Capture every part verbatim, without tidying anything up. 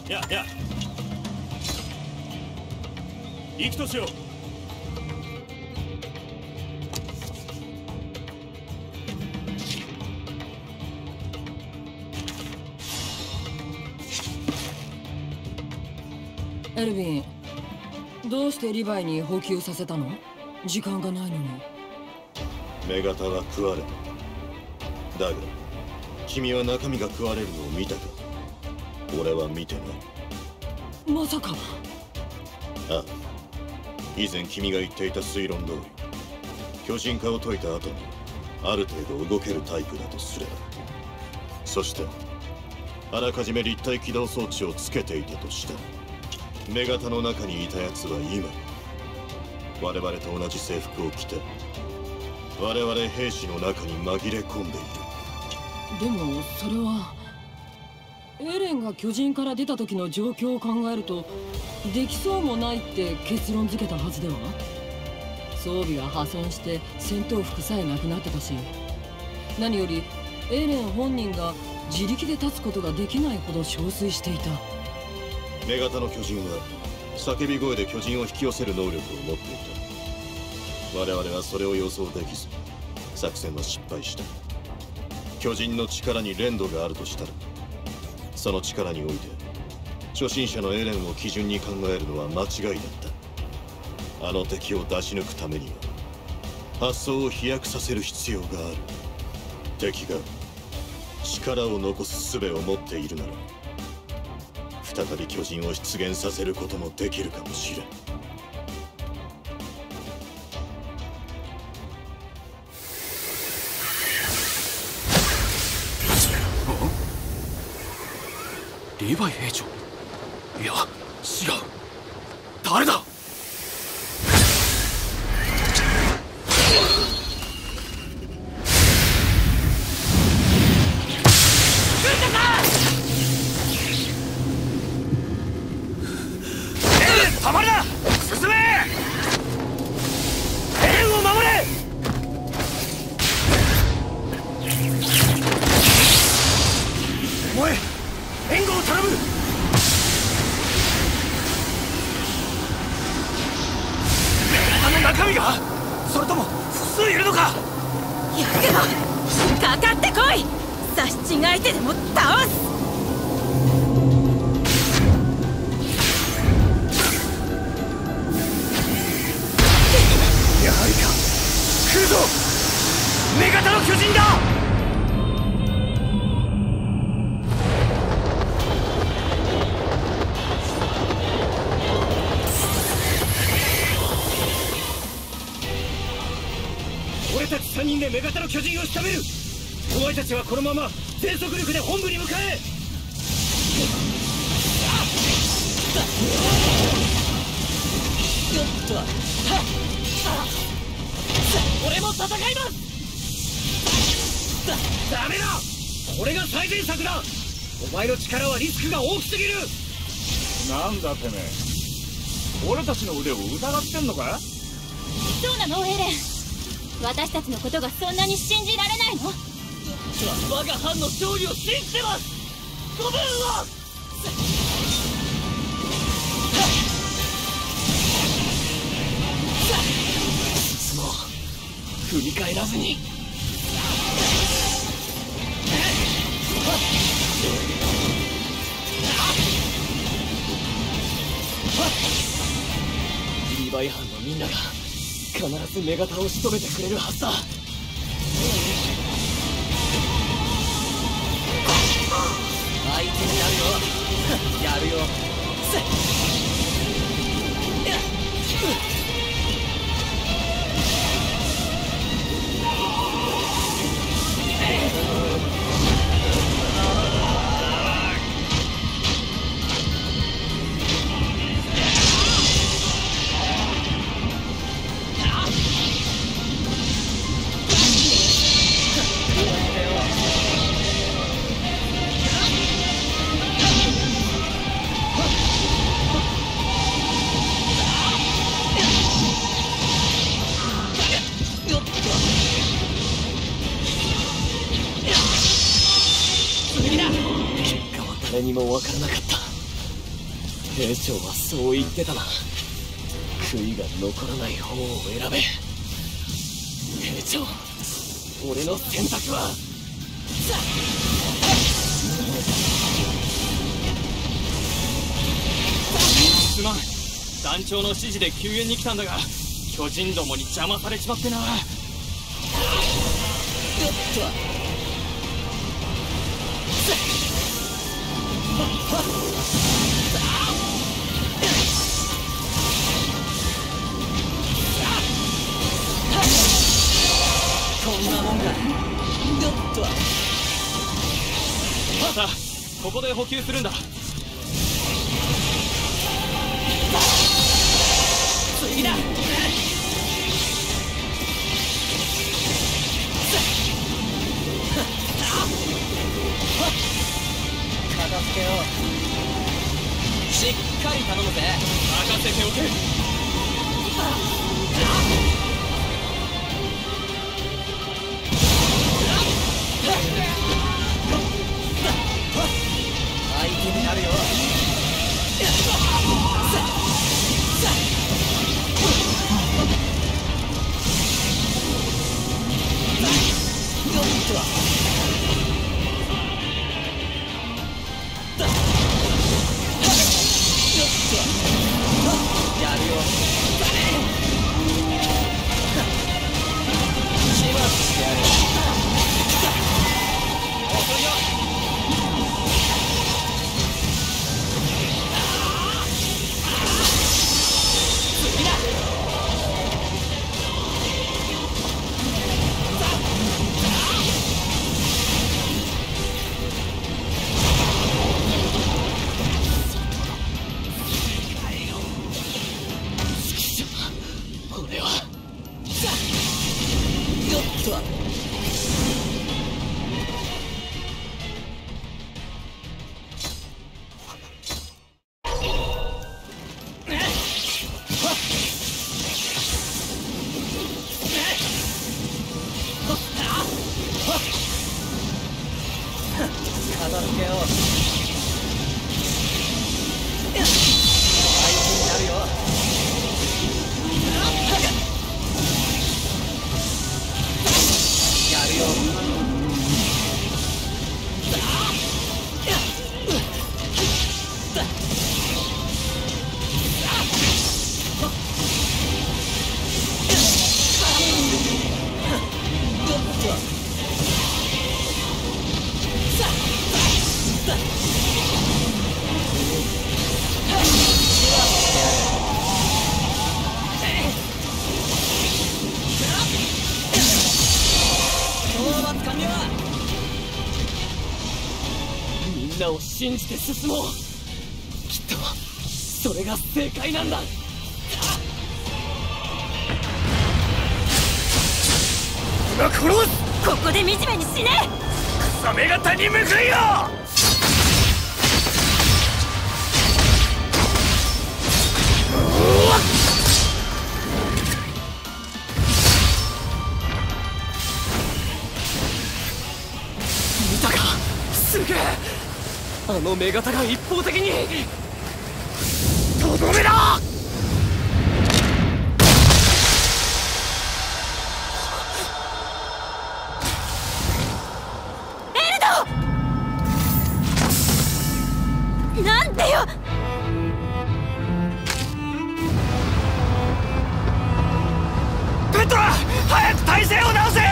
やや行くとしよう。 エルヴィン、どうしてリヴァイに補給させたの？時間がないのに。 女型は食われた。だが君は中身が食われるのを見たか？俺は見てない。 まさか。 ああ、以前君が言っていた推論通り、巨人化を解いた後にある程度動けるタイプだとすれば、そしてあらかじめ立体起動装置をつけていたとしたら、女型の中にいたやつは今我々と同じ制服を着て我々兵士の中に紛れ込んでいる。 でもそれはエレンが巨人から出た時の状況を考えるとできそうもないって結論付けたはずでは。装備は破損して戦闘服さえなくなってたし、何よりエレン本人が自力で立つことができないほど憔悴していた。 女型の巨人は叫び声で巨人を引き寄せる能力を持っていた。我々はそれを予想できず作戦は失敗した。巨人の力に連動があるとしたら、その力において初心者のエレンを基準に考えるのは間違いだった。あの敵を出し抜くためには発想を飛躍させる必要がある。敵が力を残す術を持っているなら再び巨人を出現させることもできるかもしれん。 リヴァイ兵長？いや、違う。誰だ？ たまるな！進め！エレンを守れ！お前、援護を頼む！あの中身が？それとも複数いるのか？ やけどかかってこい！刺し違えてでも倒す！ やはりか。来るぞ！女型の巨人だ！俺たちさんにんで女型の巨人を仕留める。お前たちはこのまま全速力で本部に向かえ。よっと、はっ、俺も戦います。だ、ダメだ。これが最善策だ。お前の力はリスクが大きすぎる。 なんだてめえ、俺たちの腕を疑ってんのか？ そうなのエレン。私たちのことがそんなに信じられないの？ 我が班の勝利を信じてます。ごめんは進もう。振り返らずに。リヴァイ班のみんなが必ず女型を仕留めてくれるはずだ。相手になるよ。やるよ。せっやっ誰にも分からなかった。 兵長はそう言ってたな。悔いが残らない方を選べ。兵長、俺の選択はすまん。団長の指示で救援に来たんだが、巨人どもに邪魔されちまってな。よっとこんなもんか。よっとまたここで補給するんだ。次だ。片付けよう。しっかり頼むぜ。任せておけ。相手になるよ。やるよ。始末してやる。遅いよ。次だ。俺はよっと片付けよう。相手になるよ。やるよ。みんなを信じて進もう。きっとそれが正解なんだ。 今殺す。 ここで惨めに死ね。 クソメガタに報いよ。 見たか。すげえ。あの女型が一方的に。とどめだ。 なんでよ。 ペトラ、早く体勢を直せ。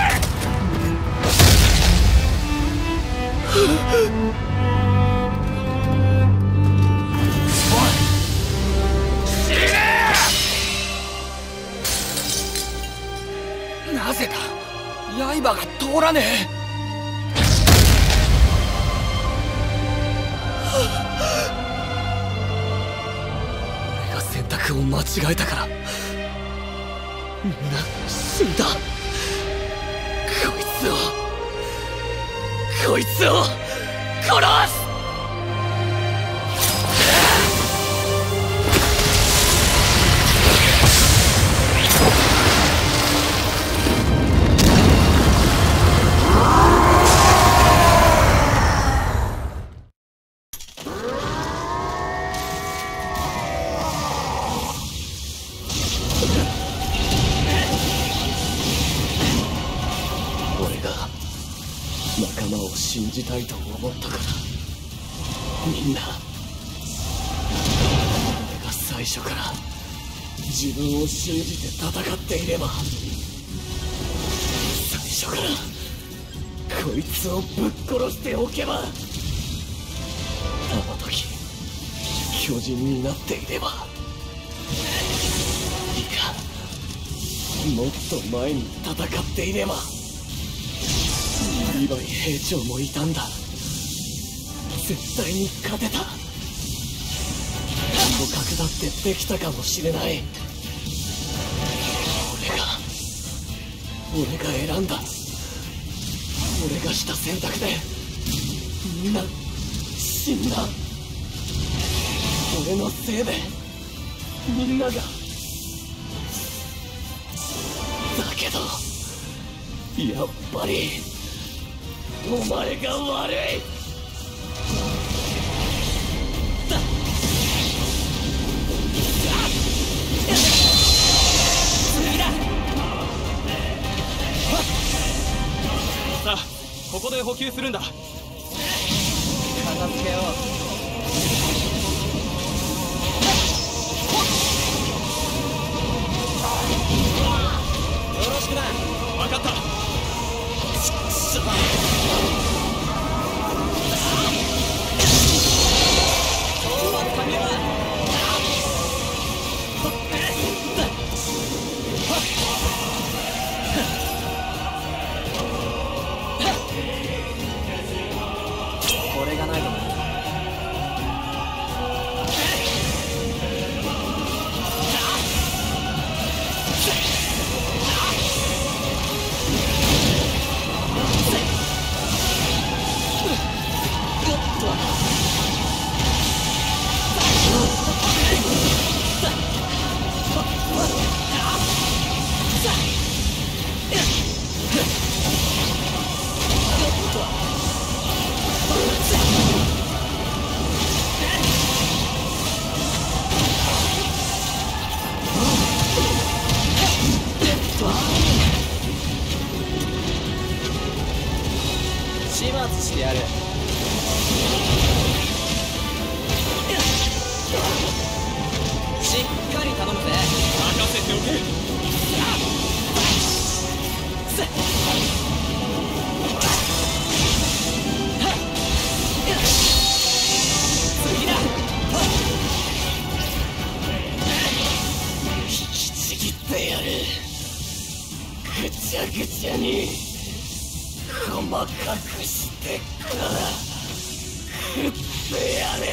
死ね。 なぜだ。刃が通らねえ。俺が選択を間違えたからみんな死んだ。こいつをこいつを殺す。 じたいと思ったから。みんな俺が最初から自分を信じて戦っていれば、最初からこいつをぶっ殺しておけば、あの時巨人になっていれば、いやもっと前に戦っていれば、リヴァイ兵長もいたんだ。絶対に勝てた。互角だってできたかもしれない。俺が俺が選んだ、俺がした選択でみんな死んだ。俺のせいでみんなが。だけどやっぱりお前が悪い。 さあ、ここで補給するんだ。片付けよう。よろしくな。分かった。これがないとな。始末してやる。しっかり頼むぜ。任せておけ。次だ。引きちぎってやる。ぐちゃぐちゃに細かくしてから食ってやれ。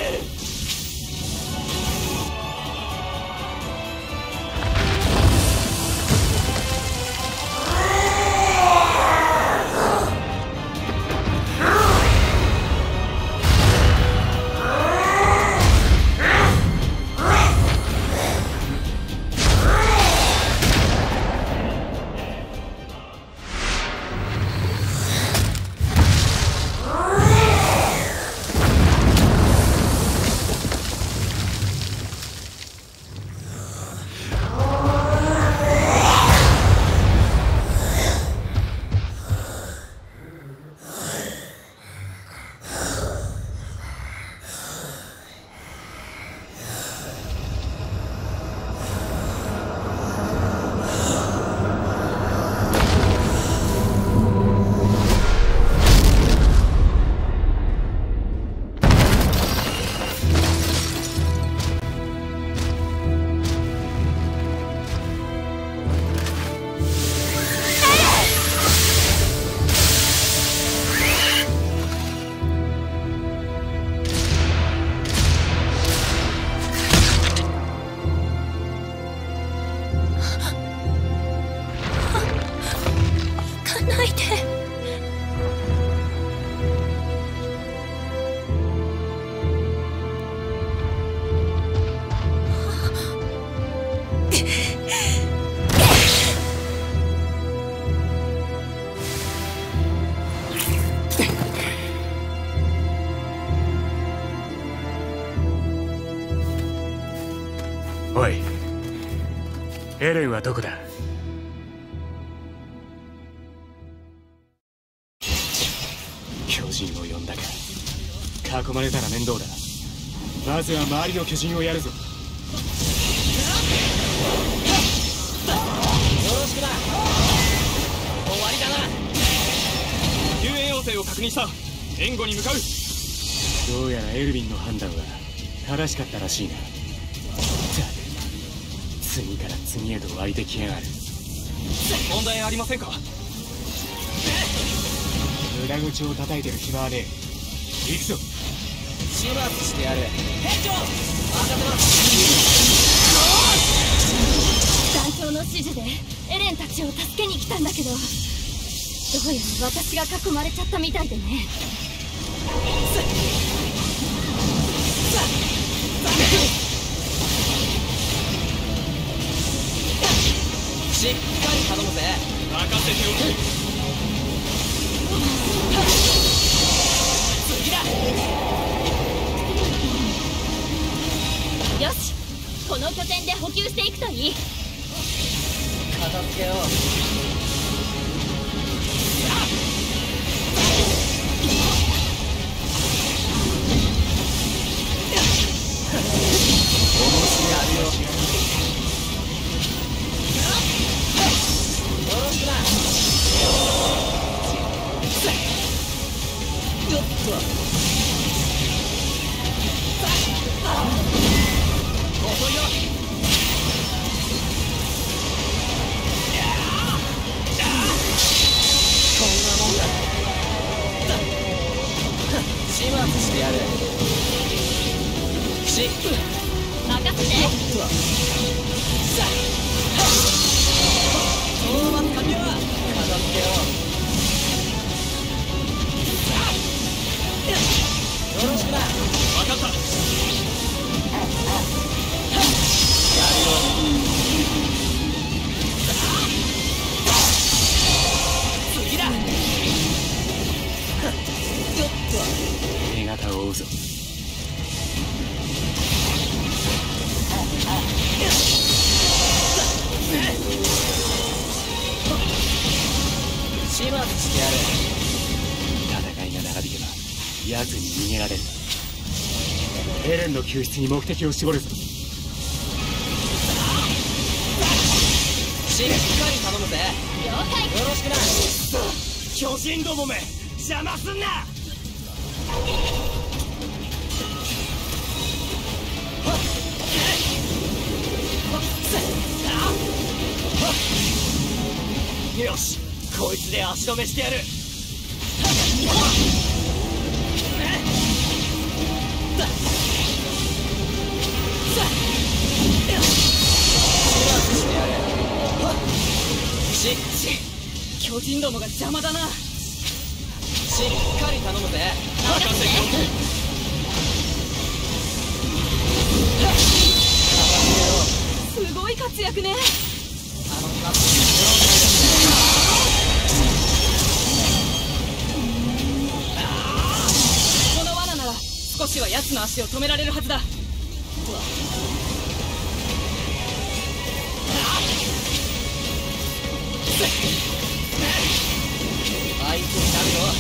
おい、エレンはどこだ？ 巨人を呼ん囲まれたら面倒だ。まずは周りの巨人をやるぞ。よろしくな。終わりだな。救援要請を確認した。援護に向かう。 どうやらエルヴィンの判断は正しかったらしいな。次から次へと湧いてきやがる。 問題ありませんか？ 無駄口を叩いてる暇はねえ。行くぞ。 始末してやる。兵長、任せます。 団長の指示でエレンたちを助けに来たんだけど、どうやら私が囲まれちゃったみたいでね。 しっかり頼むぜ。任せておく。次だ。 よし、この拠点で補給していくといい。 片付けよう。重しやるよ。よろしくな。よっと。遅いよ。こんなもんだ。始末してやる。しっ任せて。 討伐完了。片付けよう。よろしくな。分かった。やるよ。次だ。よっと。 手形を追うぞ。 始末してやる。 戦いが長引けば奴に逃げられる。エレンの救出に目的を絞るぞ。 しっかり頼むぜ。 了解。 よろしくな。 巨人どもめ邪魔すんな。よし、こいつで足止めしてやる。 しっ巨人どもが邪魔だな。 しっかり頼むぜ。任せておく。 すごい活躍ね。この罠なら少しは奴の足を止められるはずだ。 あいつになるよ。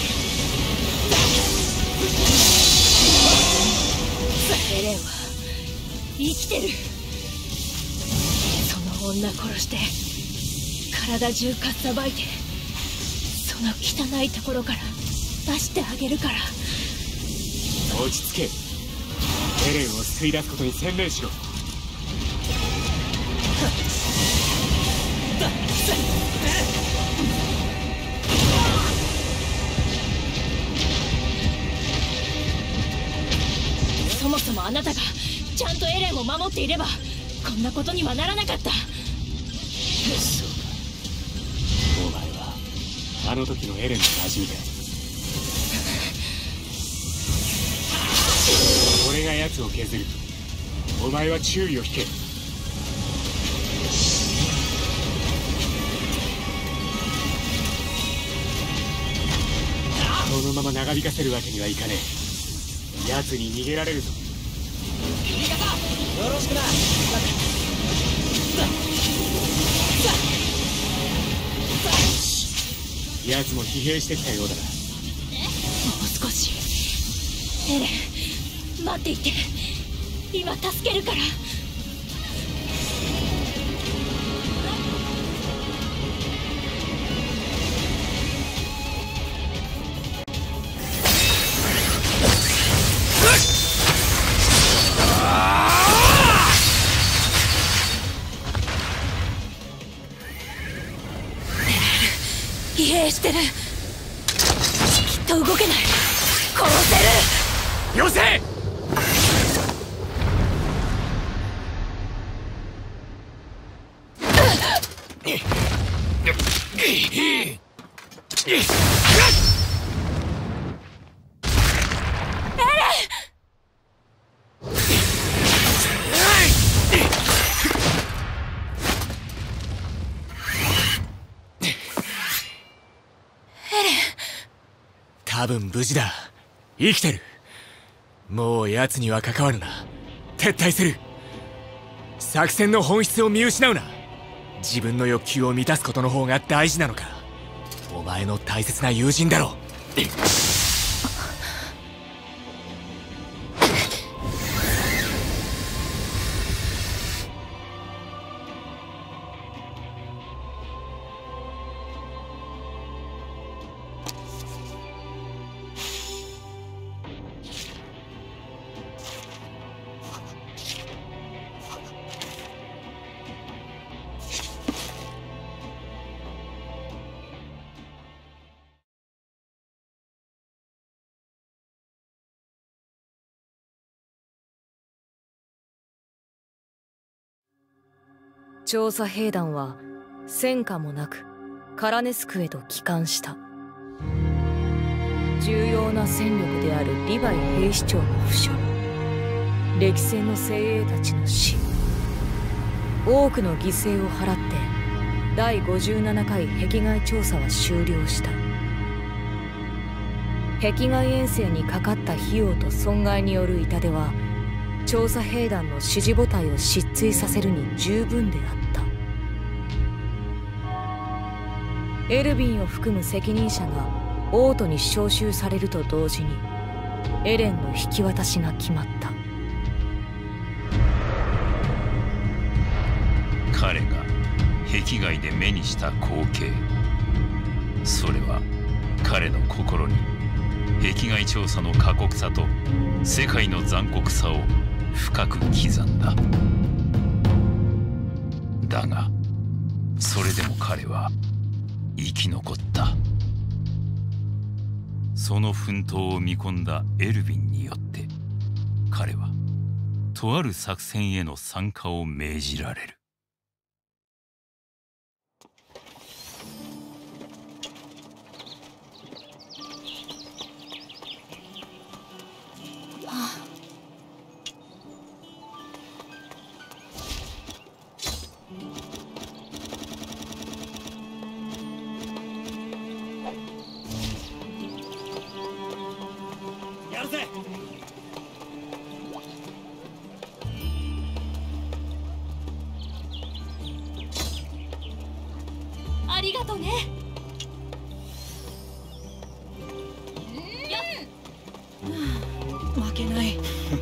エレンは生きてる。その女殺して体中かっさばいて、その汚いところから出してあげるから。 落ち着け。エレンを救い出すことに専念しろ。 そもそもあなたがちゃんとエレンを守っていればこんなことにはならなかった。 そうか。お前はあの時のエレンの馴染みだ。俺が奴を削る。お前は注意を引け。このまま長引かせるわけにはいかねえ。奴に逃げられるぞ。 味方、よろしくな。 奴も疲弊してきたようだな。 もう少しエレン、待っていて。今助けるから。疲弊してる。きっと動けない。殺せる。 よせ。多分無事だ。生きてる。もう奴には関わるな。撤退する。作戦の本質を見失うな。自分の欲求を満たすことの方が大事なのか。お前の大切な友人だろ。 調査兵団は戦果もなくカラネスクへと帰還した。重要な戦力であるリヴァイ兵士長の負傷、歴戦の精鋭たちの死、多くの犠牲を払ってだいごじゅうななかい壁外調査は終了した。壁外遠征にかかった費用と損害による痛手は調査兵団の支持母体を失墜させるに十分であった。エルヴィンを含む責任者が王都に召集されると同時にエレンの引き渡しが決まった。 彼が壁外で目にした光景、それは彼の心に壁外調査の過酷さと世界の残酷さを深く刻んだ。だがそれでも彼は生き残った。その奮闘を見込んだエルヴィンによって彼はとある作戦への参加を命じられる。 ありがとね。 負けない。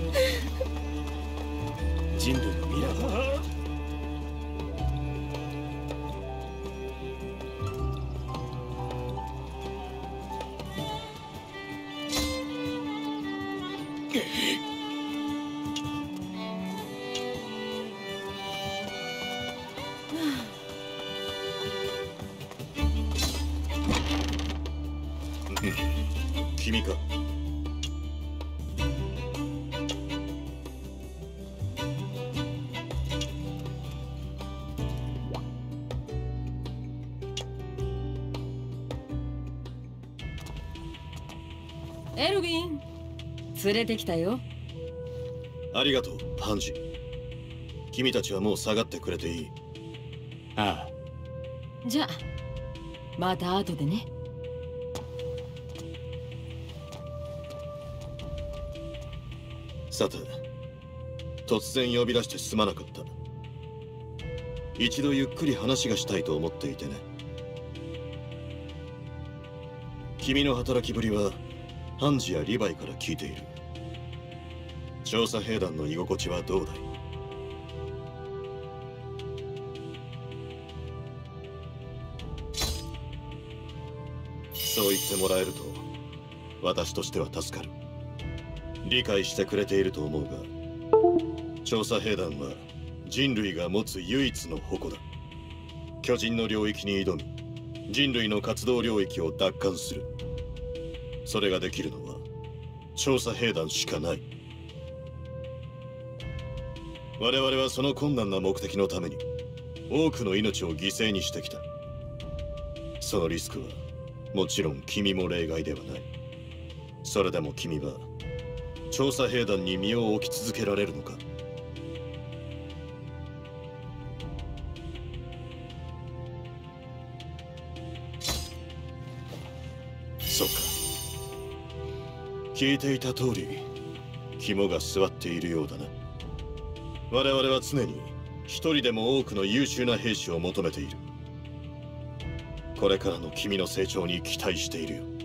人類の未来だ。 君か。 エルヴィン、連れてきたよ。 ありがとう、ハンジ。君たちはもう下がってくれていい。 ああ。じゃあまた後でね。 さて、突然呼び出してすまなかった。一度ゆっくり話がしたいと思っていてね。君の働きぶりはハンジやリヴァイから聞いている。 調査兵団の居心地はどうだい？そう言ってもらえると私としては助かる。理解してくれていると思うが、調査兵団は人類が持つ唯一の矛だ。巨人の領域に挑み、人類の活動領域を奪還する。それができるのは調査兵団しかない。我々はその困難な目的のために多くの命を犠牲にしてきた。そのリスクはもちろん君も例外ではない。それでも君は調査兵団に身を置き続けられるのか？そうか。聞いていた通り肝が据わっているようだな。我々は常に一人でも多くの優秀な兵士を求めている。これからの君の成長に期待しているよ。